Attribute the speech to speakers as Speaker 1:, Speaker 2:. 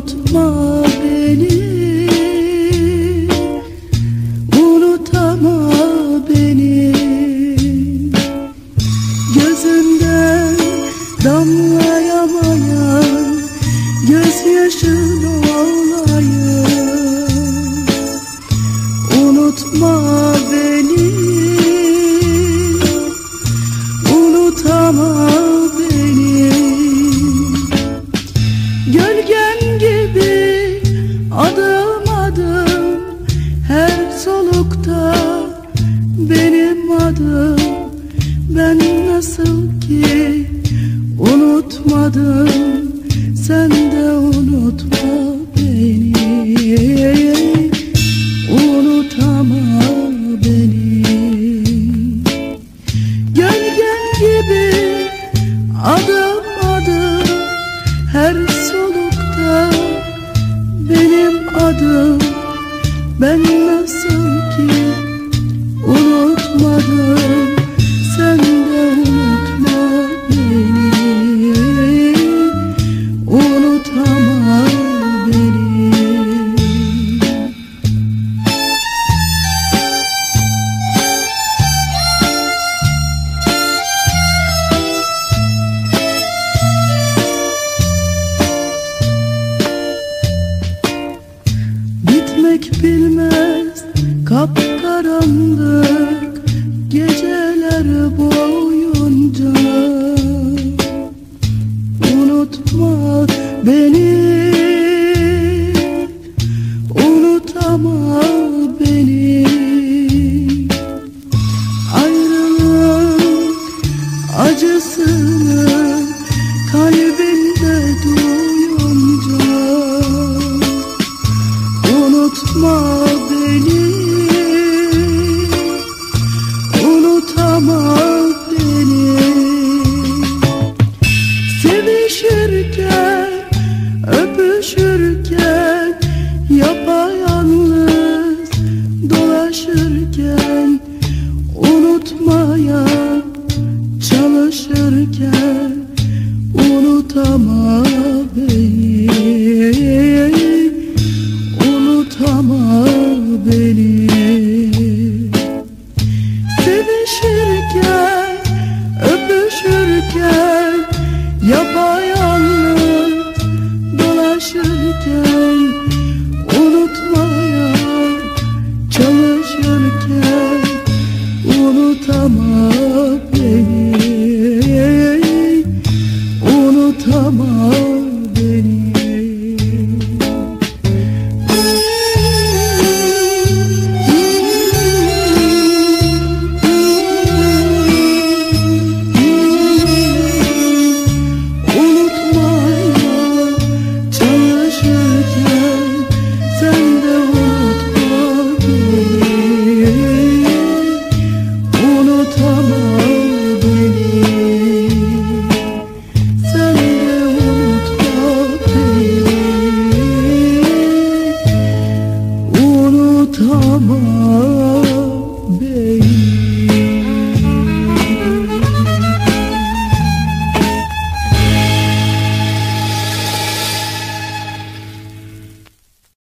Speaker 1: Unutma beni, unutama beni. Gözünden damlayamayan gözyaşın olayım. Unutma beni, unutama beni. Gölgen gibi adım adım, her solukta benim adım. Ben nasıl ki unutmadım, sen de unutma beni. Unutama beni. Gölgen gibi adım adım, her solukta benim adım. Ben nasıl ki unutmadım, sen de unutma beni. Unutama beni. Bitmek bilmez kapkaranlık geceler boyunca. Unutma beni, unutama beni. Ayrılık acısını kalbimde duyunca. Unutma beni, unutama beni. Sevişirken, öpüşürken, yapayalnız dolaşırken, unutmaya çalışırken, unutama beni. Unutama beni. Sevişirken, öpüşürken, yapayalnız dolaşırken, unutmaya çalışırken, unutama beni. Unutama beni. Unutama